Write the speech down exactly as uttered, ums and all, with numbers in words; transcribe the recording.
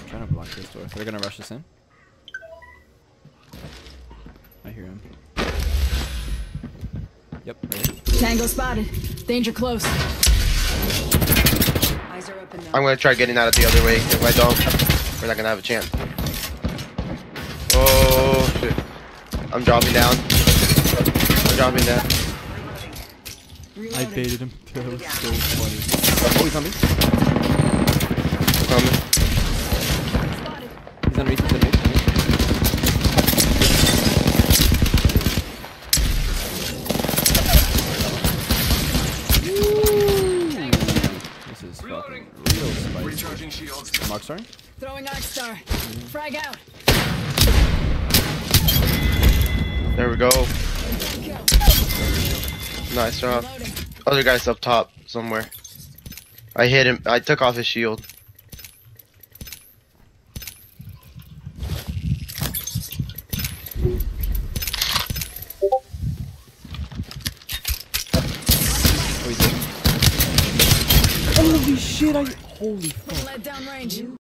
trying to block this door. They're gonna rush us in. I hear him. Yep, right here. Tango spotted. Danger close. Eyes are open now. I'm gonna try getting out of the other way. If I don't, we're not gonna have a chance. Oh shit. I'm dropping down. I'm dropping down. I baited him. That was so funny. Oh, he's on me. Coming. He's on me. He's on me. This is fucking real spicy. Recharging shields. Mark starting? Throwing Arc Star. Frag out. There we go. Nice job. Reloading. Other guy's up top somewhere. I hit him. I took off his shield. Holy shit! I holy fuck. Let down range.